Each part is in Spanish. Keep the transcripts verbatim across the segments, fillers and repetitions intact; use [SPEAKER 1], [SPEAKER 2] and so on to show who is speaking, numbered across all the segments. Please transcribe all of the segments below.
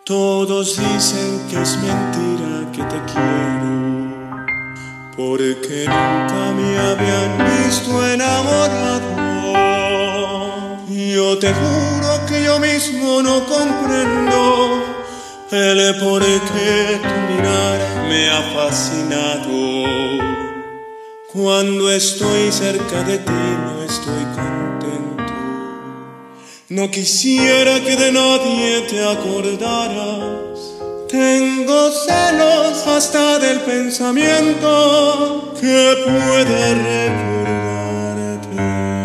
[SPEAKER 1] Todos dicen que es mentira que te quiero, porque nunca me habían visto enamorado. Yo te juro que yo mismo no comprendo el por qué tu mirar me ha fascinado. Cuando estoy cerca de ti no estoy contento. No quisiera que de nadie te acordaras. Tengo celos hasta del pensamiento que puede recordarte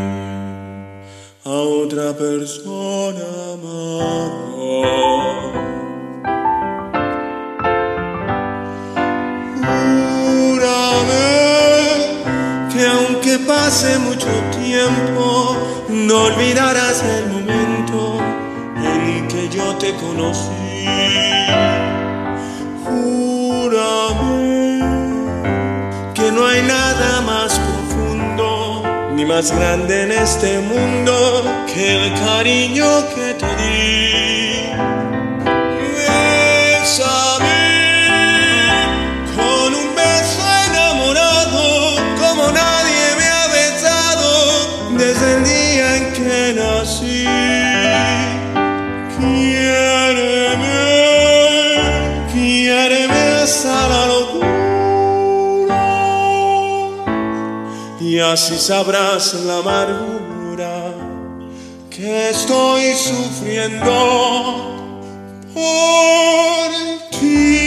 [SPEAKER 1] a otra persona amada. Que pase mucho tiempo, no olvidarás el momento en que yo te conocí. Júrame que no hay nada más profundo ni más grande en este mundo que el cariño que te di. Bésame con un beso enamorado como nadie desde el día en que nací. Quiéreme, quiéreme hasta la locura, y así sabrás la amargura que estoy sufriendo por ti.